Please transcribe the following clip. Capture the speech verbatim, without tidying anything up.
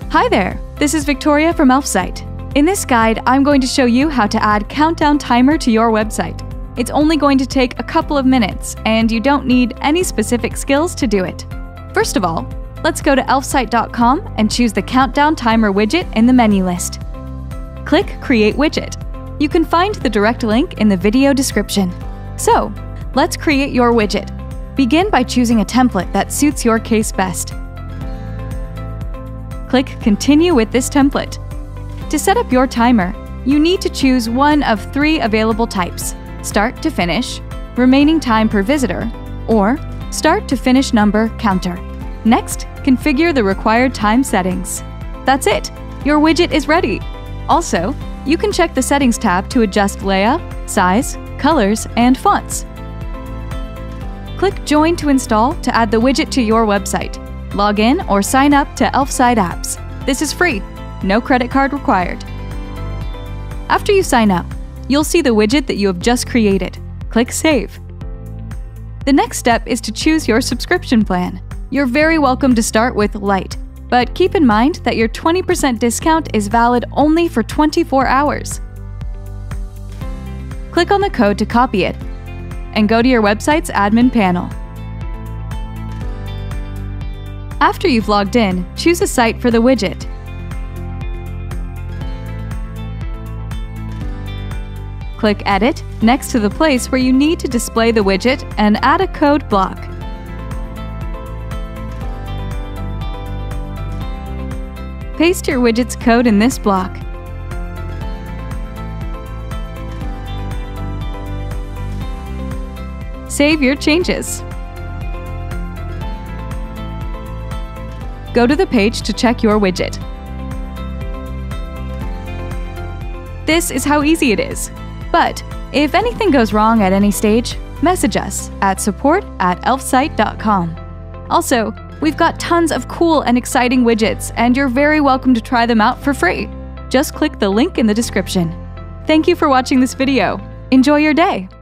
Hi there, this is Victoria from Elfsight. In this guide, I'm going to show you how to add countdown timer to your website. It's only going to take a couple of minutes, and you don't need any specific skills to do it. First of all, let's go to elfsight dot com and choose the countdown timer widget in the menu list. Click Create Widget. You can find the direct link in the video description. So, let's create your widget. Begin by choosing a template that suits your case best. Click Continue with this template. To set up your timer, you need to choose one of three available types: Start to Finish, Remaining Time per Visitor, or Start to Finish Number Counter. Next, configure the required time settings. That's it! Your widget is ready! Also, you can check the Settings tab to adjust layout, size, colors, and fonts. Click Join to install to add the widget to your website. Log in or sign up to Elfsight apps. This is free, no credit card required. After you sign up, you'll see the widget that you have just created. Click Save. The next step is to choose your subscription plan. You're very welcome to start with Lite, but keep in mind that your twenty percent discount is valid only for twenty-four hours. Click on the code to copy it, and go to your website's admin panel. After you've logged in, choose a site for the widget. Click Edit next to the place where you need to display the widget and add a code block. Paste your widget's code in this block. Save your changes. Go to the page to check your widget. This is how easy it is. But if anything goes wrong at any stage, message us at support at elfsight dot com. Also, we've got tons of cool and exciting widgets, and you're very welcome to try them out for free. Just click the link in the description. Thank you for watching this video. Enjoy your day!